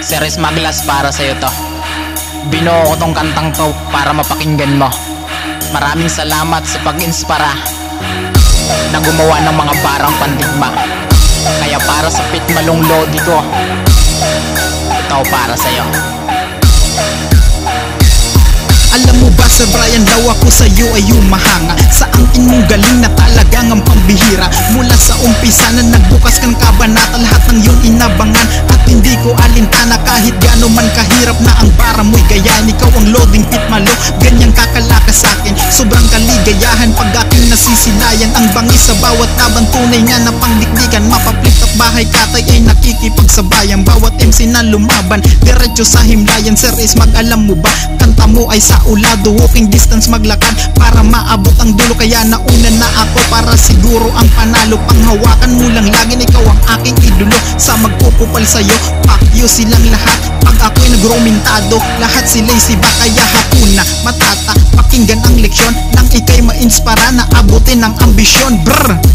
Series Maglas, para sa'yo to. Binuo ko tong kantang to para mapakinggan mo. Maraming salamat sa pag-inspira na gumawa ng mga barang pandigma. Kaya para sa pitmalong lodi ko, ito para sa'yo. Alam mo ba Sir Brian, daw ako sa'yo ay humahanga sa angkin mong galing na talagang ang pambihira. Mula sa umpisa na nagbukas kang kabanata, lahat ng yun inabangan at hindi ko alintana. Kahit gaano man kahirap na ang para mo'y gayahin, ikaw ang loading pitmalo, ganyang kakalakas sa'kin. Sobrang kaligayahan pag aking nasisilayan, ang bangis sa bawat laban, tunay nga na pangdikdikan. Mapaplit at bahay katay ay nakikipagsabayan, bawat MC na lumaban diretso sa himlayan. Sir Ismag, alam mo ba, kanta mo ay sa ulado, walking distance maglakad para maabot ang dulo. Kaya nauna na ako para siguro ang panalo. Panghawakan mo lang lagi, ikaw ang aking idolo. Sa magpupupal sa'yo, pakyo silang lahat. Pag ako'y nagromintado, lahat sila'y siba. Kaya hapon na matata, pakinggan ang leksyon nang ika'y ma-inspira na abutin ang ambisyon. Brr!